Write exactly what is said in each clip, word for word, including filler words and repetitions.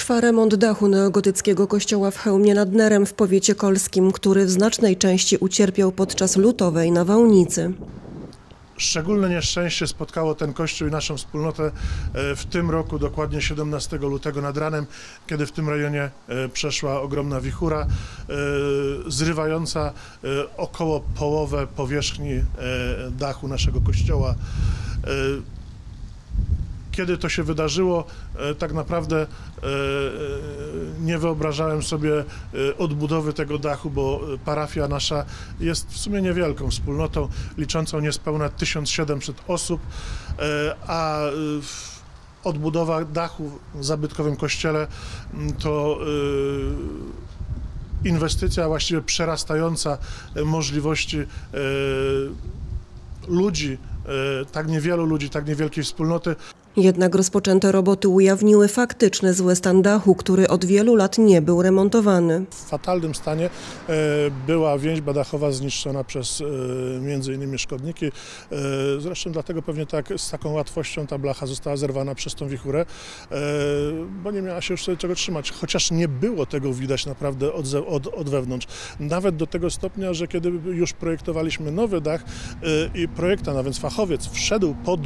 Trwa remont dachu neogotyckiego kościoła w Chełmie nad Nerem w powiecie kolskim, który w znacznej części ucierpiał podczas lutowej nawałnicy. Szczególne nieszczęście spotkało ten kościół i naszą wspólnotę w tym roku, dokładnie siedemnastego lutego nad ranem, kiedy w tym rejonie przeszła ogromna wichura, zrywająca około połowę powierzchni dachu naszego kościoła. Kiedy to się wydarzyło, tak naprawdę nie wyobrażałem sobie odbudowy tego dachu, bo parafia nasza jest w sumie niewielką wspólnotą, liczącą niespełna tysiąc siedemset osób, a odbudowa dachu w zabytkowym kościele to inwestycja właściwie przerastająca możliwości ludzi, tak niewielu ludzi, tak niewielkiej wspólnoty. Jednak rozpoczęte roboty ujawniły faktyczny zły stan dachu, który od wielu lat nie był remontowany. W fatalnym stanie była więźba dachowa zniszczona przez między innymi szkodniki. Zresztą dlatego pewnie tak z taką łatwością ta blacha została zerwana przez tą wichurę, bo nie miała się już sobie czego trzymać. Chociaż nie było tego widać naprawdę od, od, od wewnątrz. Nawet do tego stopnia, że kiedy już projektowaliśmy nowy dach i projektant, a więc fachowiec, wszedł pod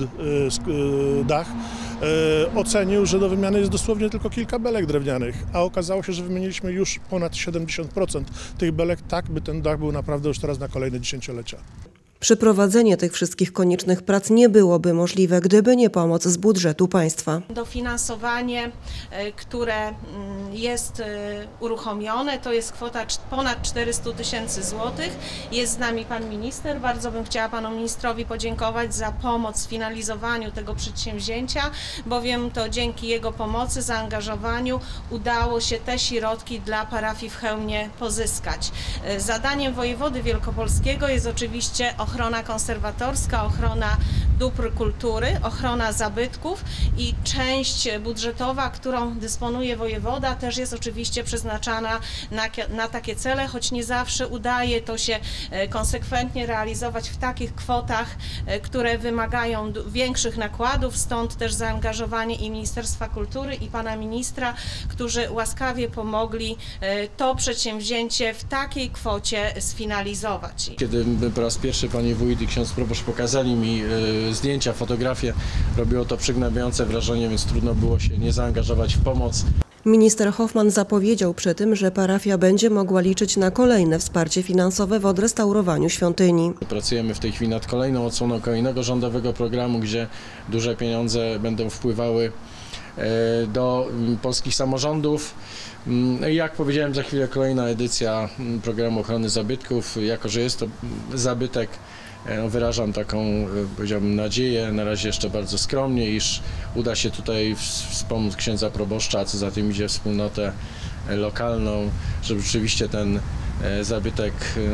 dach, E, ocenił, że do wymiany jest dosłownie tylko kilka belek drewnianych, a okazało się, że wymieniliśmy już ponad siedemdziesiąt procent tych belek, tak by ten dach był naprawdę już teraz na kolejne dziesięciolecia. Przeprowadzenie tych wszystkich koniecznych prac nie byłoby możliwe, gdyby nie pomoc z budżetu państwa. Dofinansowanie, które jest uruchomione, to jest kwota ponad czterysta tysięcy złotych. Jest z nami pan minister. Bardzo bym chciała panu ministrowi podziękować za pomoc w finalizowaniu tego przedsięwzięcia, bowiem to dzięki jego pomocy, zaangażowaniu udało się te środki dla parafii w Chełmie pozyskać. Zadaniem wojewody wielkopolskiego jest oczywiście ochrona konserwatorska, ochrona dóbr kultury, ochrona zabytków i część budżetowa, którą dysponuje wojewoda, też jest oczywiście przeznaczana na, na takie cele, choć nie zawsze udaje to się konsekwentnie realizować w takich kwotach, które wymagają większych nakładów, stąd też zaangażowanie i Ministerstwa Kultury i pana ministra, którzy łaskawie pomogli to przedsięwzięcie w takiej kwocie sfinalizować. Kiedy po raz pierwszy pani wójt i ksiądz proboszcz pokazali mi y, zdjęcia, fotografie, robiło to przygnębiające wrażenie, więc trudno było się nie zaangażować w pomoc. Minister Hoffman zapowiedział przy tym, że parafia będzie mogła liczyć na kolejne wsparcie finansowe w odrestaurowaniu świątyni. Pracujemy w tej chwili nad kolejną odsłoną kolejnego rządowego programu, gdzie duże pieniądze będą wpływały y, do y, polskich samorządów. Jak powiedziałem, za chwilę kolejna edycja programu ochrony zabytków. Jako że jest to zabytek, wyrażam taką, powiedziałbym, nadzieję, na razie jeszcze bardzo skromnie, iż uda się tutaj wspomóc księdza proboszcza, a co za tym idzie wspólnotę lokalną, żeby rzeczywiście ten zabytek,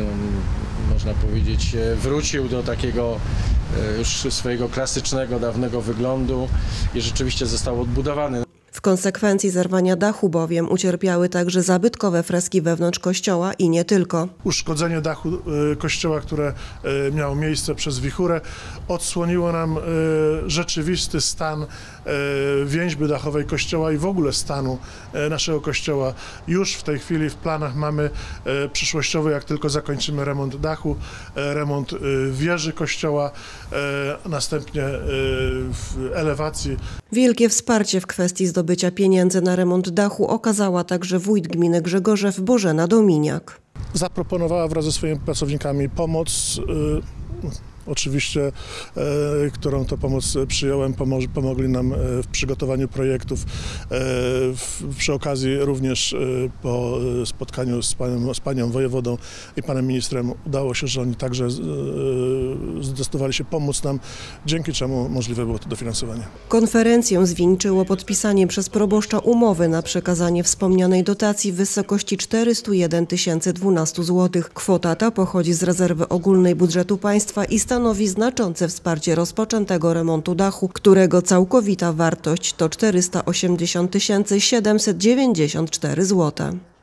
można powiedzieć, wrócił do takiego już swojego klasycznego, dawnego wyglądu i rzeczywiście został odbudowany. W konsekwencji zerwania dachu bowiem ucierpiały także zabytkowe freski wewnątrz kościoła i nie tylko. Uszkodzenie dachu kościoła, które miało miejsce przez wichurę, odsłoniło nam rzeczywisty stan więźby dachowej kościoła i w ogóle stanu naszego kościoła. Już w tej chwili w planach mamy przyszłościowy, jak tylko zakończymy remont dachu, remont wieży kościoła, następnie w elewacji. Wielkie wsparcie w kwestii zdobycia pieniędzy na remont dachu okazała także wójt gminy Grzegorzew Bożena Dominiak. Zaproponowała wraz ze swoimi pracownikami pomoc, oczywiście, e, którą to pomoc przyjąłem, pomoż, pomogli nam w przygotowaniu projektów. E, w, przy okazji również e, po spotkaniu z panią, z panią wojewodą i panem ministrem udało się, że oni także e, zdecydowali się pomóc nam, dzięki czemu możliwe było to dofinansowanie. Konferencję zwieńczyło podpisanie przez proboszcza umowy na przekazanie wspomnianej dotacji w wysokości czterysta jeden tysięcy dwanaście złotych. Kwota ta pochodzi z rezerwy ogólnej budżetu państwa i stanowi stanowi znaczące wsparcie rozpoczętego remontu dachu, którego całkowita wartość to czterysta osiemdziesiąt tysięcy siedemset dziewięćdziesiąt cztery złote.